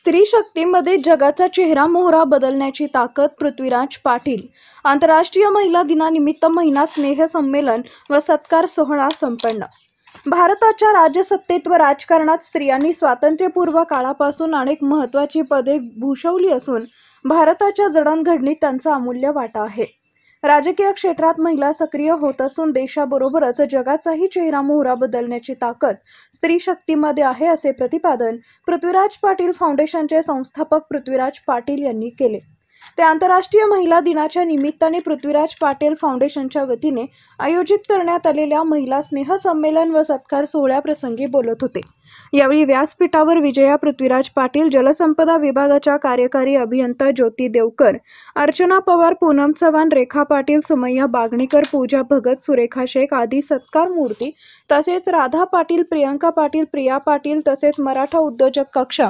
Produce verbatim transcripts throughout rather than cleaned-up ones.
स्त्री शक्तीमध्ये जगाचा चेहरा मोहरा बदलण्याची ताकद पृथ्वीराज पाटील। आंतरराष्ट्रीय महिला दिनानिमित्त महिला स्नेह संमेलन व सत्कार सोहळा संपन्न। भारताच्या राजसत्तेत व राजकारणात स्त्रियांनी स्वातंत्र्यपूर्व काळापासून अनेक महत्त्वाची पदे भूषवली असून भारताच्या जडणघडणीत त्यांचा अमूल्य वाटा आहे। राजकीय क्षेत्रात महिला सक्रिय होत असून देशाबरोबरच जगाचाही चेहरा मोहरा बदलण्याची ताकद स्त्री शक्तीमध्ये आहे, असे प्रतिपादन पृथ्वीराज पाटील फाउंडेशनचे संस्थापक पृथ्वीराज पाटील यांनी केले। ते आंतरराष्ट्रीय महिला दिनाच्या निमित्ताने पृथ्वीराज पाटील फाउंडेशनच्या वतीने आयोजित करण्यात आलेल्या महिला स्नेह संमेलन व सत्कार सोहळ्याप्रसंगी बोलत होते। यावेळी व्यासपीठावर विजया पृथ्वीराज पाटील, जलसंपदा विभागाच्या कार्यकारी अभियंता ज्योती देवकर, अर्चना पवार, पूनम चव्हाण, रेखा पाटील, सुमय्या बागणीकर, पूजा भगत, सुरेखा शेख आदी सत्कार मूर्ती तसेच राधा पाटील, प्रियंका पाटील, प्रिया पाटील तसेच मराठा उद्योजक कक्षा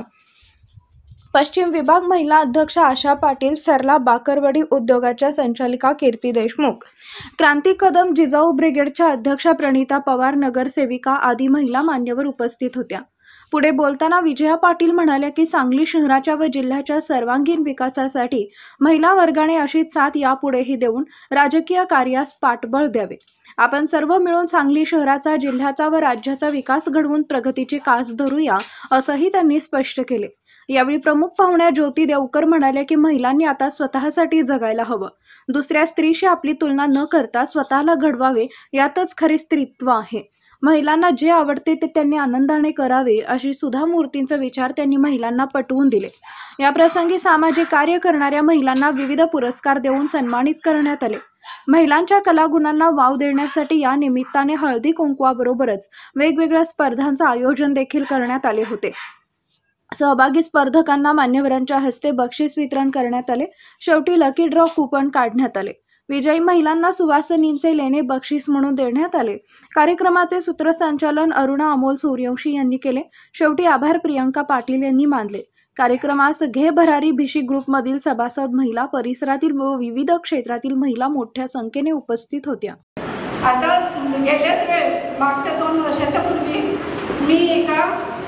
पश्चिम विभाग महिला अध्यक्ष आशा पाटील, सरला बाकरवडी उद्योगाच्या संचालिका कीर्ती देशमुख, क्रांती कदम, जिजाऊ ब्रिगेडच्या अध्यक्षा प्रणिता पवार, नगरसेविका आदी महिला मान्यवर उपस्थित होत्या। पुढे बोलताना विजया पाटील म्हणाल्या की सांगली शहराच्या व जिल्ह्याच्या सर्वांगीण विकासासाठी महिला वर्गाने अशीच साथ यापुढेही देऊन राजकीय कार्यास पाठबळ द्यावे। आपण सर्व मिळून सांगली शहराचा, जिल्ह्याचा व राज्याचा विकास घडवून प्रगतीची कास धरूया, असंही त्यांनी स्पष्ट केले। यावेळी प्रमुख पाहुण्या ज्योती देवकर म्हणाल्या की महिलांनी आता स्वतःसाठी जगायला हवं, दुसऱ्या स्त्रीशी आपली तुलना न करता स्वतःला घडवावे, यातच खरे स्त्रीत्व आहे। महिलांना जे आवडते ते त्यांनी आनंदाने करावे, अशी सुधा मूर्तींचे विचार त्यांनी महिलांना पटवून दिले। या प्रसंगी सामाजिक कार्य करणाऱ्या महिलांना विविध पुरस्कार देऊन सन्मानित करण्यात आले। महिलांच्या कलागुणांना वाव देण्यासाठी या निमित्ताने हळदी कुंकवाबरोबरच वेगवेगळ्या स्पर्धांचे आयोजन देखील करण्यात आले होते। सहभागी स्पर्धकांना मान्यवरांच्या हस्ते बक्षीस वितरण करण्यात आले। शेवटी लकी ड्रॉ कूपन काढण्यात आले। विजयी महिलांना सुवासिनींचे लेणे बक्षीस म्हणून देण्यात आले। कार्यक्रमाचे सूत्रसंचालन अरुणा अमोल सूर्यवंशी यांनी केले। शेवटी आभार प्रियंका पाटील यांनी मानले। कार्यक्रमास घे भरारी भिशी ग्रुपमधील सभासद महिला, परिसरातील व विविध क्षेत्रातील महिला मोठ्या संख्येने उपस्थित होत्या। आता गेल्याच वेळेस मागच्या दोन वर्षाच्या पूर्वी मी एका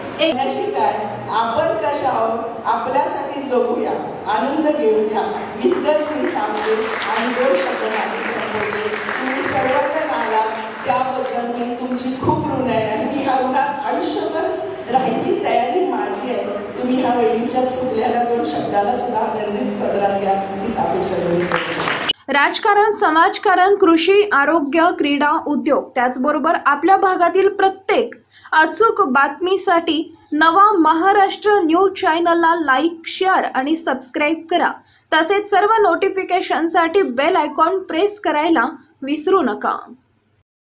काय आपण कशा आहोत, आपल्यासाठी जगूया, आनंद घेऊया, इतकंच मी सांगते आणि दोन शब्द माझे संपवते। तुम्ही सर्वजण आला त्याबद्दल मी तुमची खूप ऋण आहे आणि मी ह्या ऋणात आयुष्यभर राहायची तयारी माझी आहे। तुम्ही ह्या वेळीच्या चुकलेल्या दोन शब्दाला सुद्धा आनंदित पदरात घ्या, तीच अपेक्षा करू। राजकारण, समाजकारण, कृषी, आरोग्य, क्रीडा, उद्योग त्याचबरोबर आपल्या भागातील प्रत्येक अचूक बातमीसाठी नवा महाराष्ट्र न्यूज चॅनलला लाईक, शेअर आणि सबस्क्राईब करा। तसेच सर्व नोटिफिकेशनसाठी बेल आयकॉन प्रेस करायला विसरू नका।